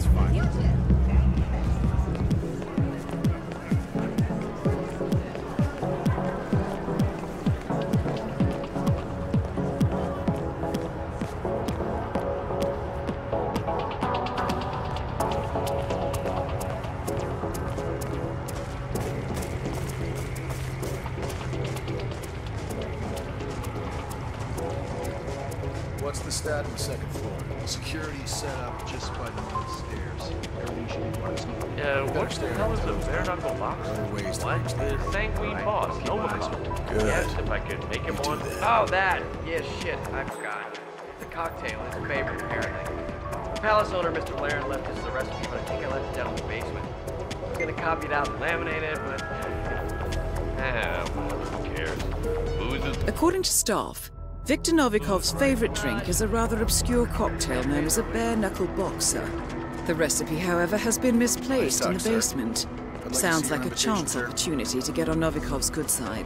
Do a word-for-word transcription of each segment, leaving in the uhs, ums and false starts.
It's fine. What's the stat on the second floor? Security set up just by the north stairs. Everything should be running smooth. Yeah, what the hell is a bare knuckle box? Other ways to What? reach The sanguine boss, Nova. Good. Yes, if I could make him one. Oh, that. Yeah, shit. I forgot. The cocktail, his favorite, apparently. The palace owner, Mister Laren, left us the recipe, but I think I left it down in the basement. I was gonna copy it out and laminate it, but... Ah, well, who cares? Booze is... According to staff, Viktor Novikov's favorite drink is a rather obscure cocktail known as a bare-knuckle boxer. The recipe, however, has been misplaced in the basement. Sounds like a chance opportunity to get on Novikov's good side.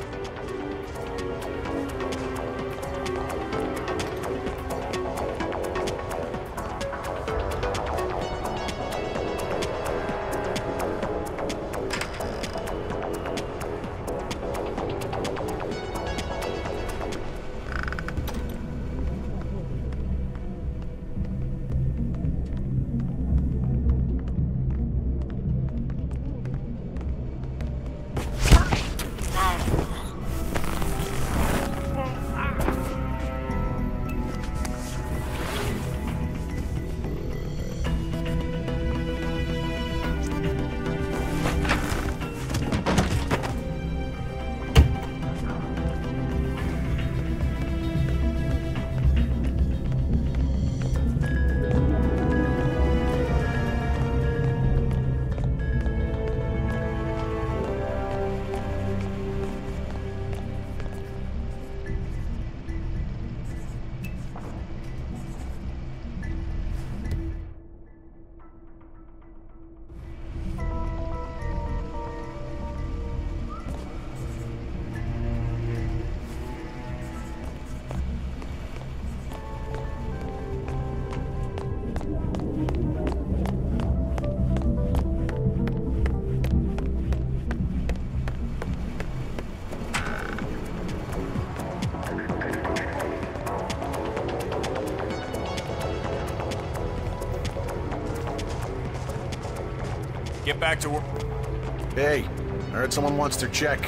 Get back to work. Hey, I heard someone wants their check.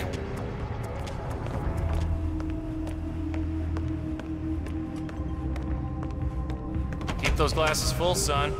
Keep those glasses full, son.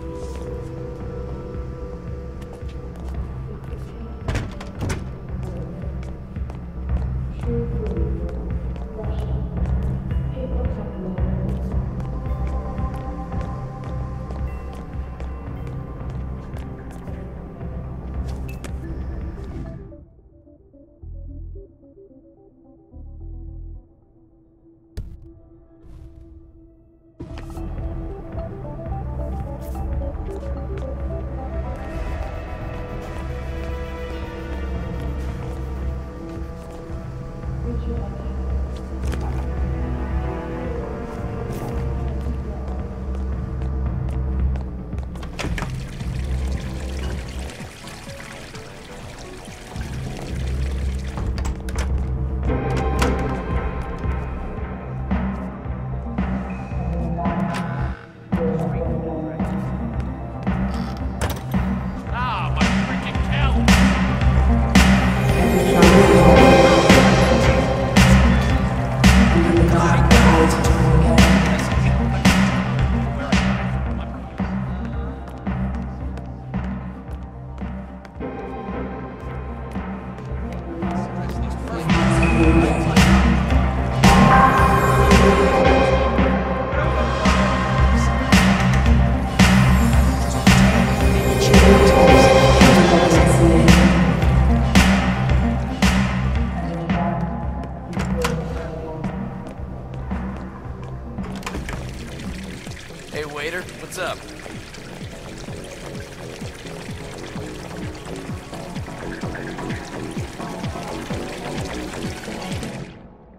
Hey, waiter, what's up?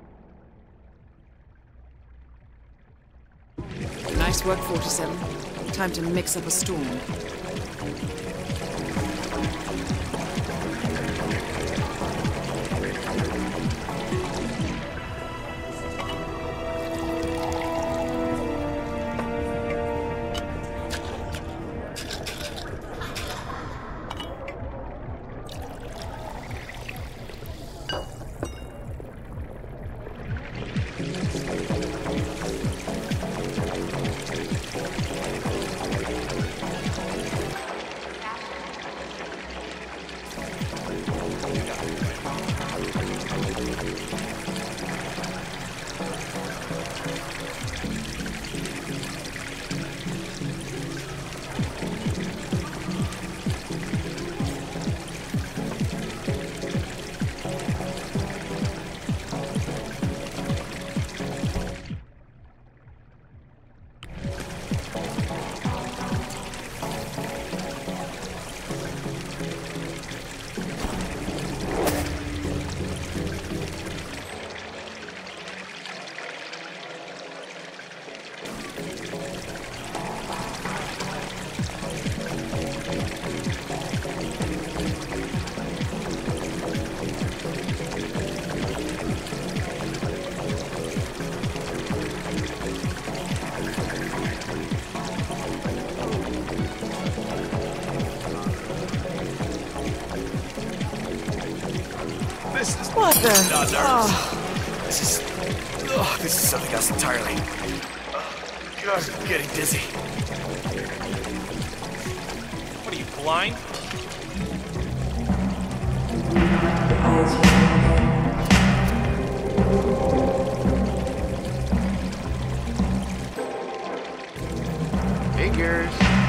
Nice work, forty-seven. Time to mix up a storm. What the? Oh. This is... Oh, this is something else entirely. Oh, God, I'm getting dizzy. What are you, blind? Figures.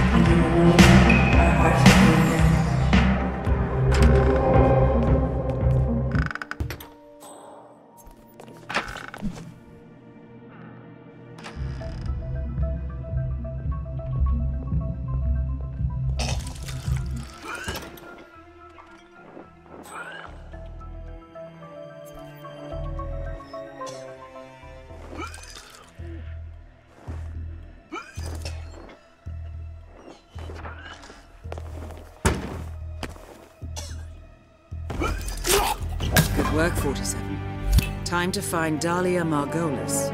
Good work, forty-seven. Time to find Dahlia Margolis.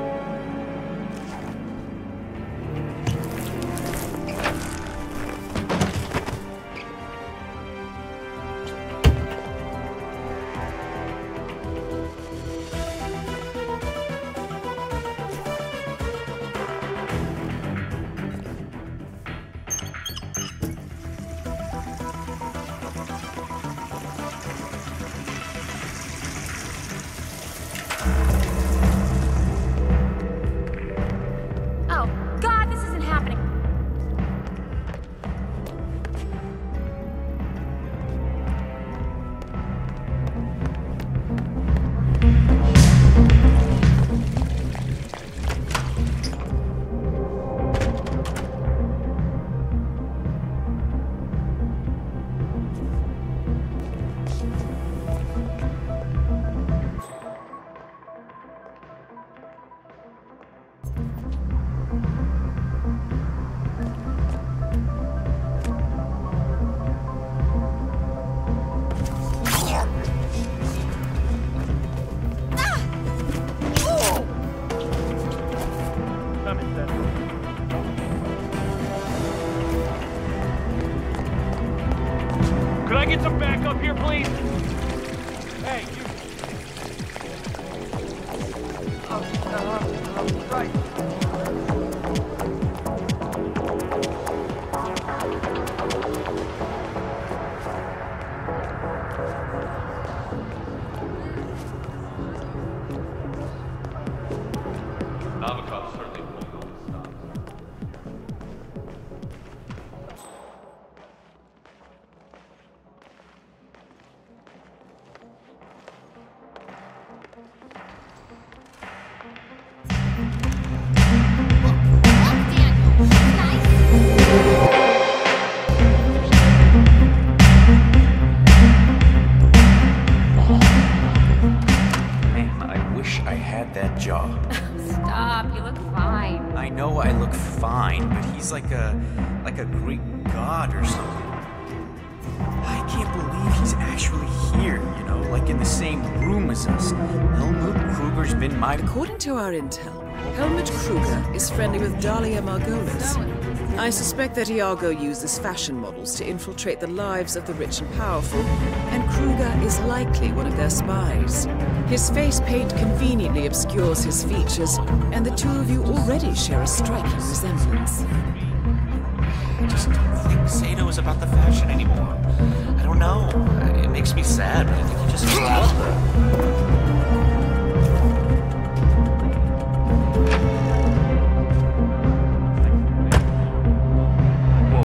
Could I get some backup here, please? Hey, you... Oh, uh, uh, right. Novikov certainly pulling all the stops. know I look fine, but he's like a like a Greek god or something. I can't believe he's actually here, you know, like in the same room as us. Helmut Kruger's been my... According to our intel, Helmut Kruger is friendly with Dalia Margolis. I suspect that Iago uses fashion models to infiltrate the lives of the rich and powerful, and Kruger is likely one of their spies. His face paint conveniently obscures his features, and the two of you already share a striking resemblance. I just don't think Sato is about the fashion anymore. I don't know. It makes me sad, but I think he just forgot that.